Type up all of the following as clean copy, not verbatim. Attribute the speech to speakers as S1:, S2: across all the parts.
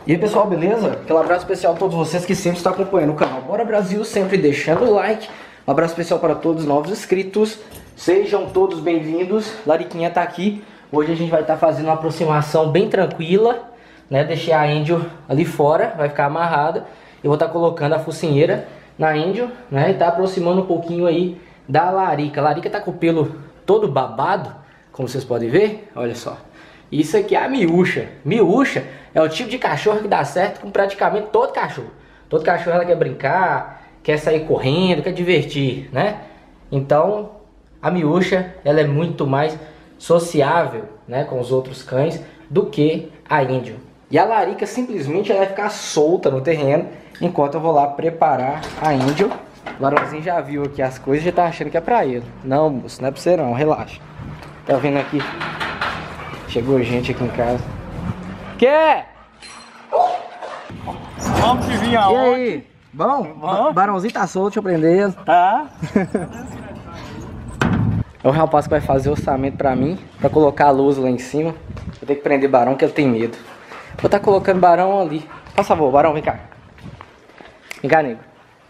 S1: E aí pessoal, beleza? Aquele abraço especial a todos vocês que sempre estão acompanhando o canal Bora Brasil, sempre deixando o like. Um abraço especial para todos os novos inscritos. Sejam todos bem-vindos. Lariquinha tá aqui. Hoje a gente vai estar fazendo uma aproximação bem tranquila, né? Deixei a Angel ali fora, vai ficar amarrada. Eu vou estar colocando a focinheira na Angel, né? E tá aproximando um pouquinho aí da Larica. A Larica tá com o pelo todo babado, como vocês podem ver. Olha só. Isso aqui é a miúcha. Miúcha é o tipo de cachorro que dá certo com praticamente todo cachorro. Todo cachorro ela quer brincar, quer sair correndo, quer divertir, né? Então, a miúcha ela é muito mais sociável, né, com os outros cães do que a Angel. E a Larica simplesmente ela vai ficar solta no terreno enquanto eu vou lá preparar a Angel. O Barãozinho já viu aqui as coisas e já tá achando que é pra ele. Não, moço, não é pra você não, relaxa. Tá vendo aqui? Chegou gente aqui em casa. Quer?
S2: Vamos que vir aonde?
S1: E aí? Bom?
S2: Bom.
S1: Barãozinho tá solto, deixa eu prender ele.
S2: Tá.
S1: É o rapaz que vai fazer o orçamento pra mim, pra colocar a luz lá em cima. Vou ter que prender Barão, que ele tem medo. Vou estar colocando Barão ali. Por favor, Barão, vem cá. Vem cá, nego.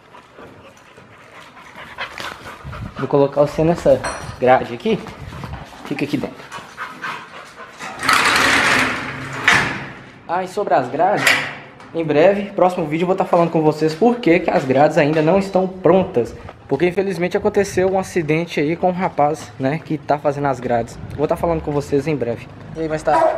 S1: Vou colocar você nessa grade aqui. Fica aqui dentro. Ah, e sobre as grades, em breve, próximo vídeo eu vou estar falando com vocês por que as grades ainda não estão prontas. Porque infelizmente aconteceu um acidente aí com um rapaz, né, que tá fazendo as grades. Vou estar falando com vocês em breve. E aí, mas tá...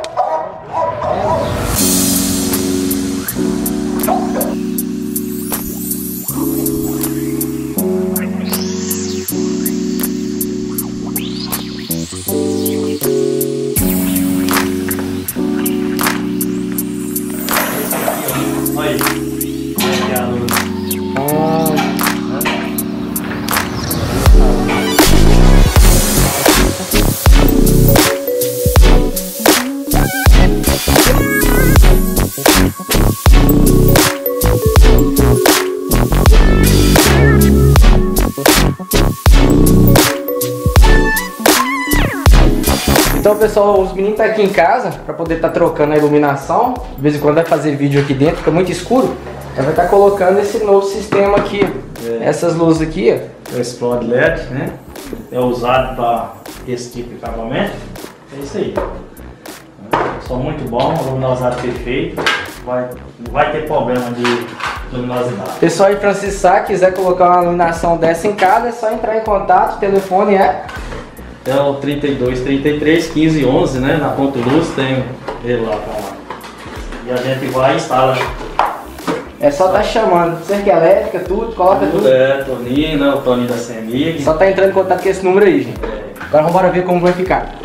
S1: Então pessoal, os meninos estão aqui em casa para poder estar trocando a iluminação. De vez em quando vai fazer vídeo aqui dentro, fica muito escuro. Aí vai estar colocando esse novo sistema aqui, essas luzes aqui.
S2: O Explode LED, né? É usado para esse tipo de acabamento. É isso aí. São muito bom, luminosidade perfeita. Não vai ter problema de luminosidade.
S1: Pessoal aí para acessar, quiser colocar uma iluminação dessa em casa, é só entrar em contato. O telefone é
S2: o 32 33 15 11, né? Na Ponto Luz tem ele lá pra lá. E a gente vai e instala.
S1: É só tá chamando, cerca elétrica, tudo, coloca tudo.
S2: É, Toninho, né? O Toninho da CMIG.
S1: Só tá entrando em contato com esse número aí, gente. Agora vamos ver como vai ficar.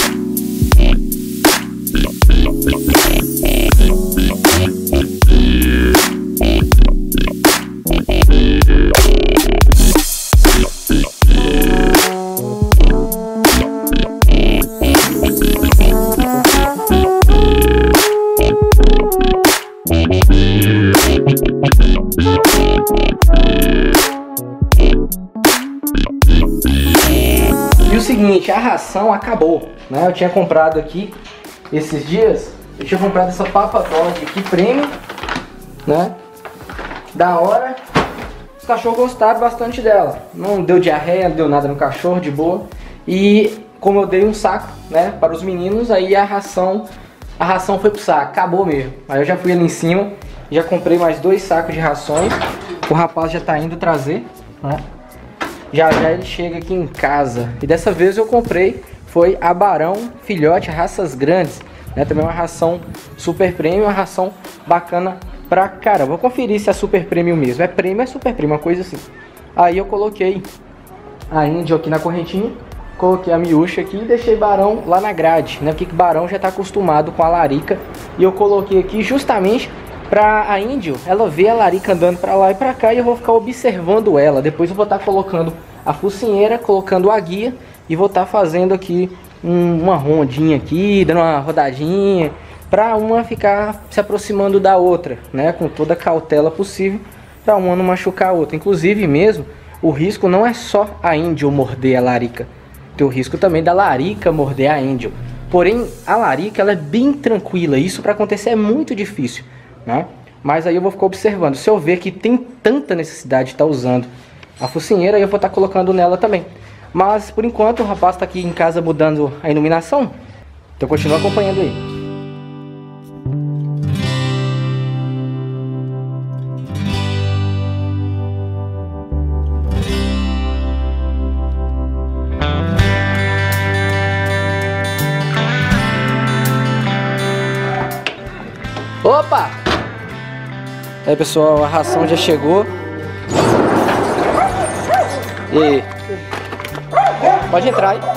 S1: E o seguinte, a ração acabou, né? Eu tinha comprado aqui esses dias, eu tinha comprado essa Papa Dog aqui premium, né? Da hora. Os cachorros gostaram bastante dela. Não deu diarreia, não deu nada no cachorro, de boa. E como eu dei um saco, né, para os meninos, aí a ração foi pro saco, acabou mesmo. Aí eu já fui ali em cima, já comprei mais 2 sacos de rações. O rapaz já tá indo trazer, né? Já já ele chega aqui em casa. E dessa vez eu comprei, foi a Barão Filhote, raças grandes, né? Também uma ração super premium, uma ração bacana pra cara. Vou conferir se é super premium mesmo. É premium, é super premium, uma coisa assim. Aí eu coloquei a Angel aqui na correntinha, coloquei a miúcha aqui e deixei Barão lá na grade, né? Porque o Barão já tá acostumado com a Larica. E eu coloquei aqui justamente pra a Angel, ela vê a Larica andando pra lá e pra cá e eu vou ficar observando ela. Depois eu vou estar colocando a focinheira, colocando a guia e vou estar fazendo aqui uma rondinha aqui, dando uma rodadinha, pra uma ficar se aproximando da outra, né? Com toda a cautela possível, pra uma não machucar a outra. Inclusive mesmo, o risco não é só a Angel morder a Larica, tem o risco também da Larica morder a Angel. Porém, a Larica ela é bem tranquila, isso para acontecer é muito difícil. né? Mas aí eu vou ficar observando. Se eu ver que tem tanta necessidade de estar usando a focinheira, aí eu vou estar colocando nela também. Mas por enquanto o rapaz está aqui em casa mudando a iluminação. Então continua acompanhando aí. Opa! Aí pessoal, a ração já chegou. E pode entrar aí.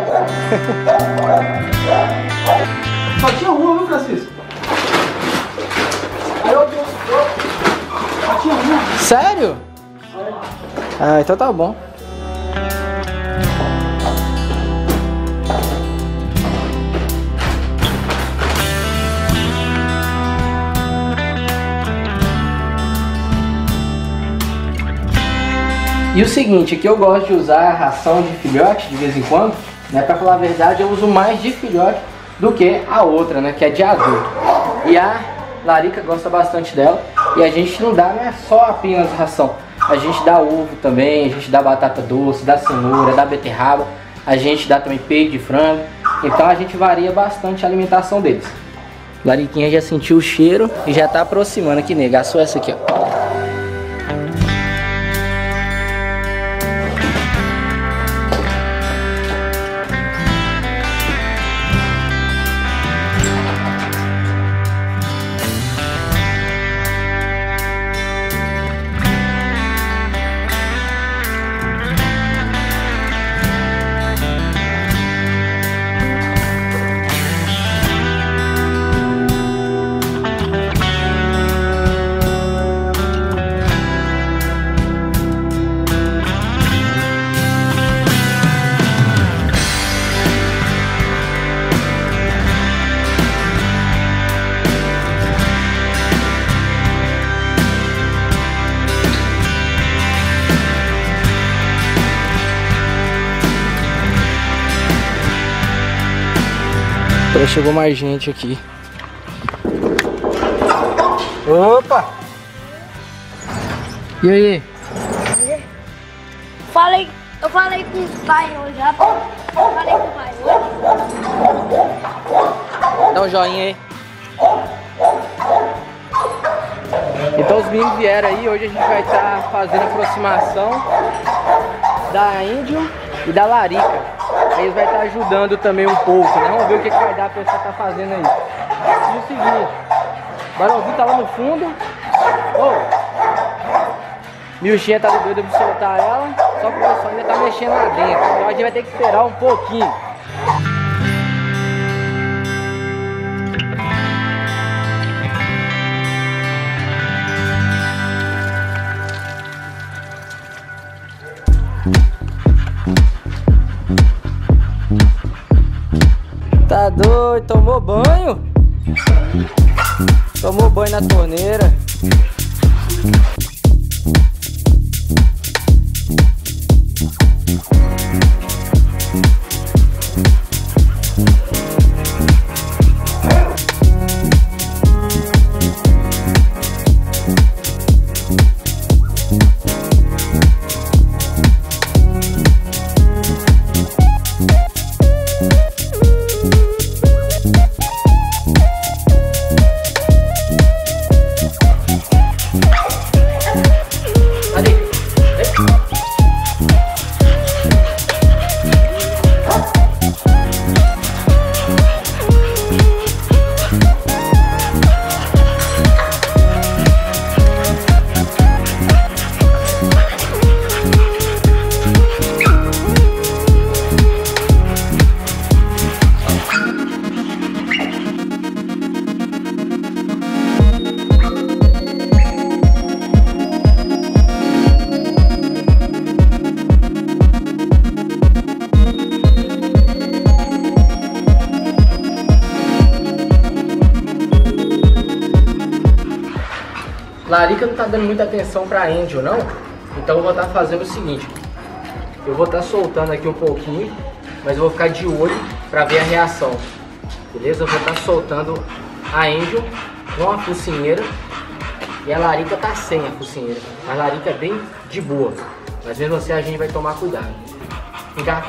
S3: Só tinha uma, viu, Francisco? Só tinha uma.
S1: Sério? Ah, então tá bom. E o seguinte, aqui eu gosto de usar a ração de filhote de vez em quando, né? Pra falar a verdade, eu uso mais de filhote do que a outra, né? Que é de adulto. E a Larica gosta bastante dela. E a gente não dá, não é só apenas ração. A gente dá ovo também, a gente dá batata doce, dá cenoura, dá beterraba. A gente dá também peito de frango. Então a gente varia bastante a alimentação deles. Lariquinha já sentiu o cheiro e já tá aproximando aqui, nega. Só essa aqui, ó. Chegou mais gente aqui. Opa! E aí?
S4: Eu falei com os pais hoje, já. Eu falei com o pai hoje.
S1: Dá um joinha aí. Então os meninos vieram aí, hoje a gente vai estar fazendo a aproximação da Índio e da Larica. Eles vão estar ajudando também um pouco, né? Vamos ver o que vai dar pra você estar fazendo aí. E o seguinte, o Barãozinho tá lá no fundo. Milchinha tá doida pra soltar ela, só que o pessoal ainda tá mexendo lá dentro. Então a gente vai ter que esperar um pouquinho. Tá doido? Tomou banho? Tomou banho na torneira. Larica não tá dando muita atenção pra Angel, não. Então eu vou estar fazendo o seguinte. Eu vou estar soltando aqui um pouquinho, mas eu vou ficar de olho pra ver a reação. Beleza? Eu vou estar soltando a Angel com a focinheira e a larica tá sem a focinheira. A larica é bem de boa, mas mesmo assim a gente vai tomar cuidado. Vem cá.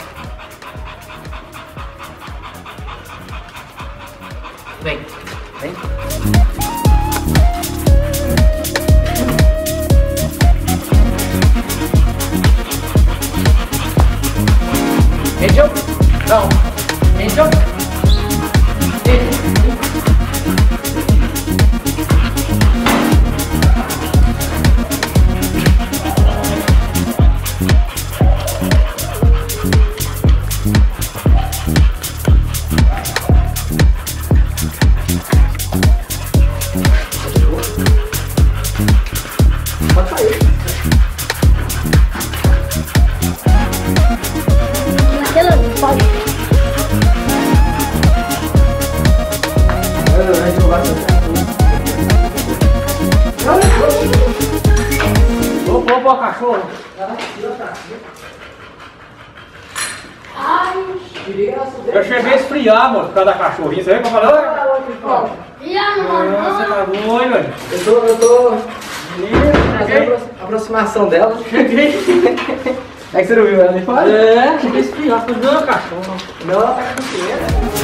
S1: Vem, vem. Angel? Não. Angel? Pode sair.
S4: Pode.
S3: Ô, cachorro. Eu cheguei a esfriar, mano, por causa da cachorrinha. Você vê que eu falei? Você tá doido, velho?
S1: Eu tô fazendo a aproximação dela.
S3: Cheguei.
S1: É que você não viu ela ali fora?
S3: É, cheguei a esfriar. Tô dando cachorro.
S1: Não, ela tá com focinheira.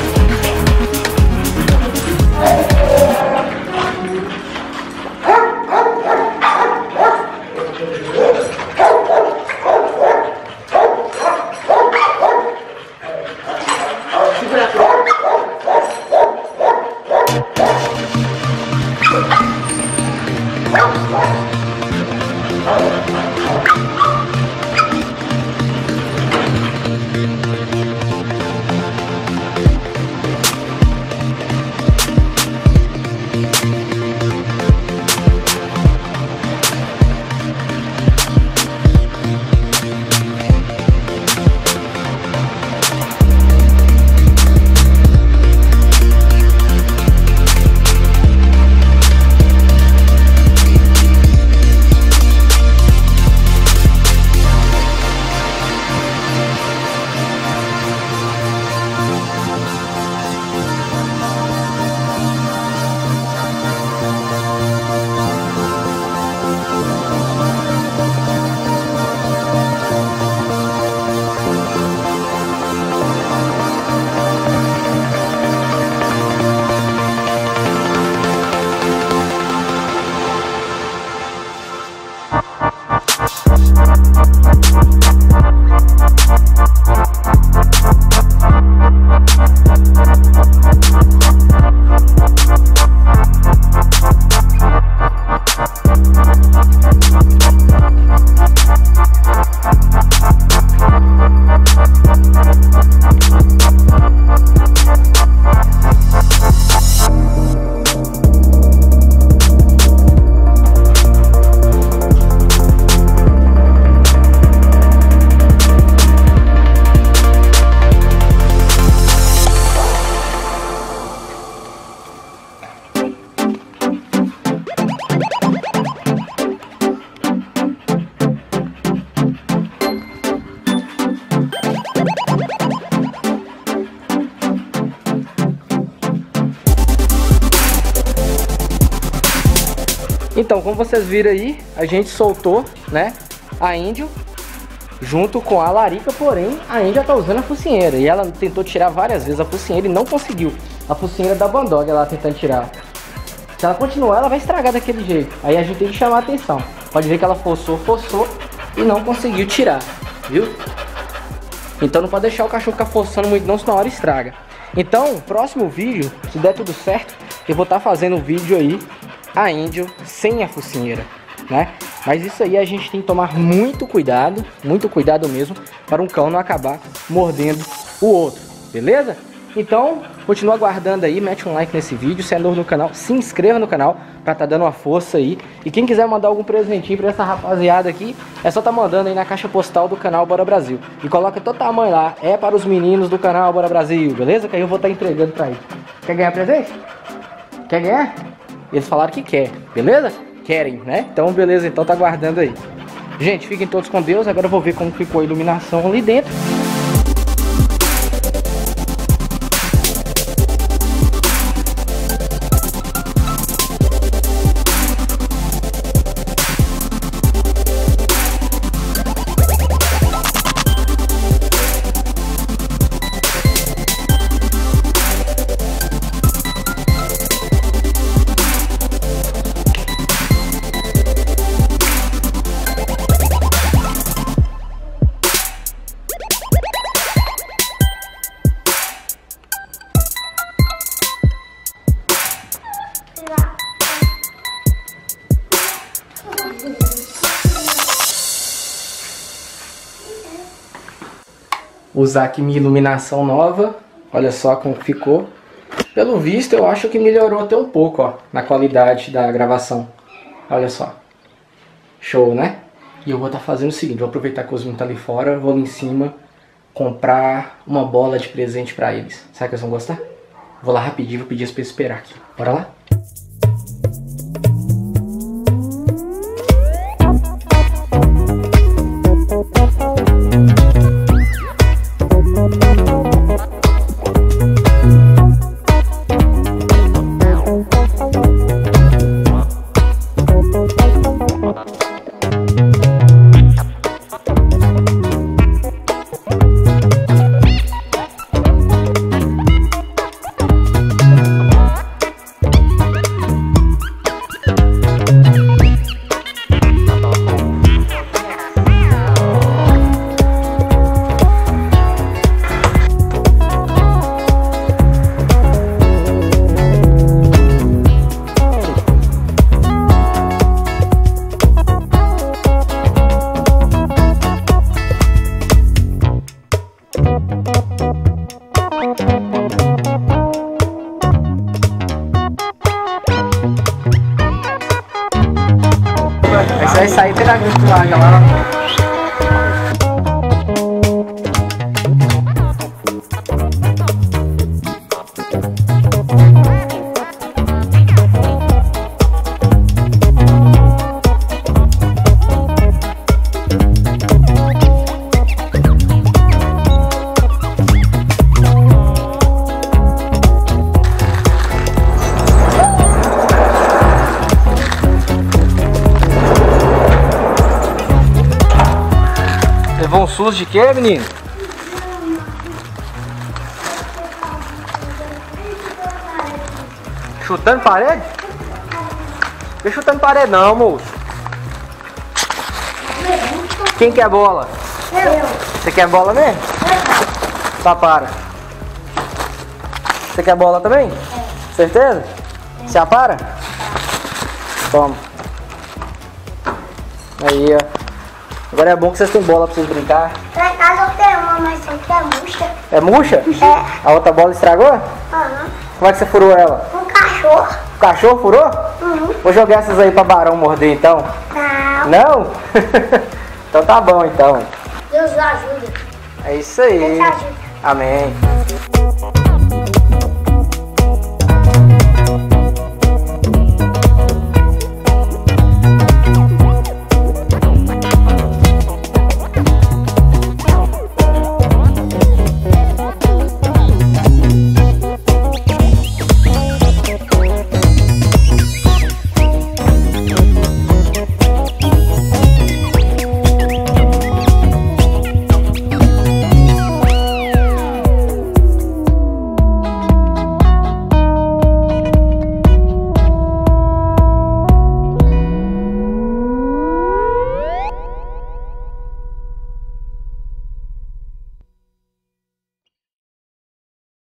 S1: Então, como vocês viram aí, a gente soltou, né, a Angel junto com a larica, porém a Angel tá usando a focinheira e ela tentou tirar várias vezes a focinheira e não conseguiu. A focinheira da Bandog ela tentando tirar. Se ela continuar, ela vai estragar daquele jeito. Aí a gente tem que chamar a atenção. Pode ver que ela forçou e não conseguiu tirar, viu? Então não pode deixar o cachorro ficar forçando muito não, senão a hora estraga. Então, próximo vídeo, se der tudo certo, eu vou estar fazendo um vídeo aí a Angel sem a focinheira, né? Mas isso aí a gente tem que tomar muito cuidado mesmo, para um cão não acabar mordendo o outro, beleza? Então, continua aguardando aí, mete um like nesse vídeo, se é novo no canal, se inscreva no canal pra tá dando uma força aí. E quem quiser mandar algum presentinho pra essa rapaziada aqui, é só tá mandando aí na caixa postal do canal Bora Brasil. E coloca todo tamanho lá, é para os meninos do canal Bora Brasil, beleza? Que aí eu vou estar entregando pra eles. Quer ganhar presente? Quer ganhar? Eles falaram que quer, beleza? Querem, né? Então beleza, então tá aguardando aí. Gente, fiquem todos com Deus, agora eu vou ver como ficou a iluminação ali dentro. usar aqui minha iluminação nova. Olha só como ficou. Pelo visto, eu acho que melhorou até um pouco, ó, na qualidade da gravação. Olha só. Show, né? E eu vou estar fazendo o seguinte, vou aproveitar que o Osmo tá ali fora, vou ali em cima comprar uma bola de presente pra eles. Será que eles vão gostar? Vou lá rapidinho, vou pedir pra eles esperar aqui. Bora lá? Vai sair pela grupo lá, galera. Levou um susto de quê, menino? Chutando parede? Não chutando parede não, moço. Quem quer bola?
S4: Eu.
S1: Você quer bola mesmo? Tá, para. Você quer bola também? É. Certeza? Você apara? Toma. Aí, ó. Agora é bom que vocês têm bola pra vocês brincar.
S4: Lá em casa eu tenho uma, mas só que é murcha.
S1: É murcha?
S4: É.
S1: A outra bola estragou?
S4: Aham.
S1: Como é que você furou ela?
S4: Um cachorro.
S1: O cachorro furou?
S4: Uhum.
S1: Vou jogar essas aí pra Barão morder então.
S4: Não.
S1: Não? Então tá bom então.
S4: Deus ajuda.
S1: É isso aí.
S4: Deus ajuda.
S1: Amém.